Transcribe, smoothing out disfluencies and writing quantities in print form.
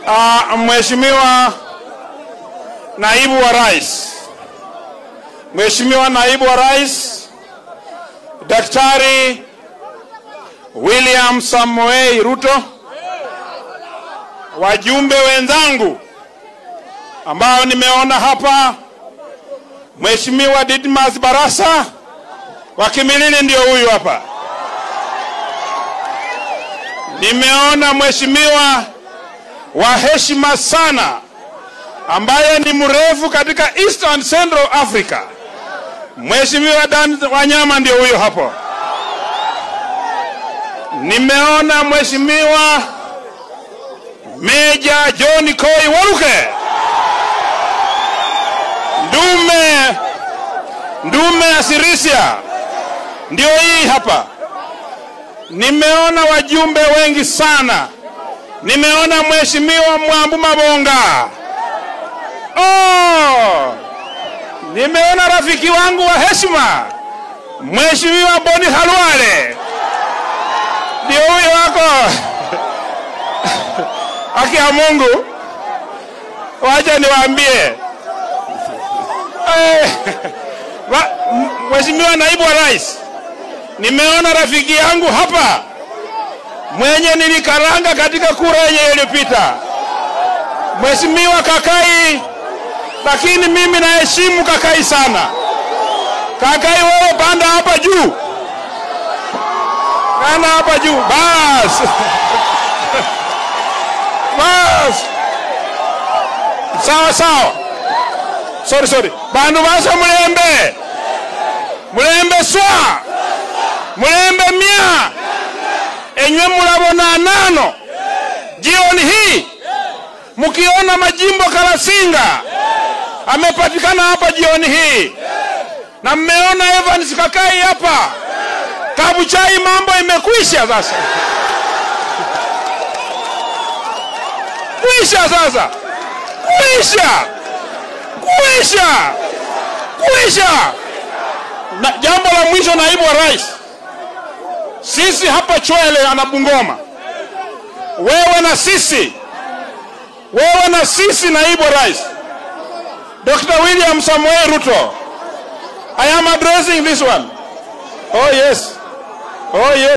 Mheshimiwa Naibu wa Rais, Mheshimiwa Naibu wa Rais Daktari William Samoei Ruto, wajumbe wenzangu ambao nimeona hapa, Mheshimiwa Didmas Barasa wa Kimilili ndio huyu hapa. Nimeona mheshimiwa wa heshima sana ambaye ni mrefu katika East and Central Africa, Mheshimiwa Dan Wanyama ndio huyo hapo. Nimeona Mheshimiwa Meja John Koi Waluke, ndume Asirisia ndio hii hapa. Nimeona wajumbe wengi sana. Nimeona Mheshimiwa Mwambu Mabonga. Nimeona rafiki wangu wa heshima Mheshimiwa Boni Halwale ndio huyo wako. Haki ya Mungu, wacha niwaambie, Mheshimiwa Naibu wa Rais, nimeona rafiki yangu hapa mwenye nilikaranga katika kura yenye iliyopita, Mheshimiwa Kakai, lakini mimi naheshimu Kakai sana. Kakai, wewe panda hapa juu. Panda hapa juu. Bas. Sawa. Sorry. Bandu basa mulembe swa. Mulembe mia. Enywe mulabona nano. Jioni hii mukiona Majimbo Kalasinga amepatikana hapa jioni hii. Na mmeona Evans Kakai hapa. Kabuchai mambo imekwisha sasa. Kwisha sasa. Kwisha. Na jambo la mwisho, Naibu wa Rais, sisi hapa Chwele ana Bungoma, wewe na sisi Naibu wa Rais Dr. William Samoei Ruto, I am addressing this one. Oh yes.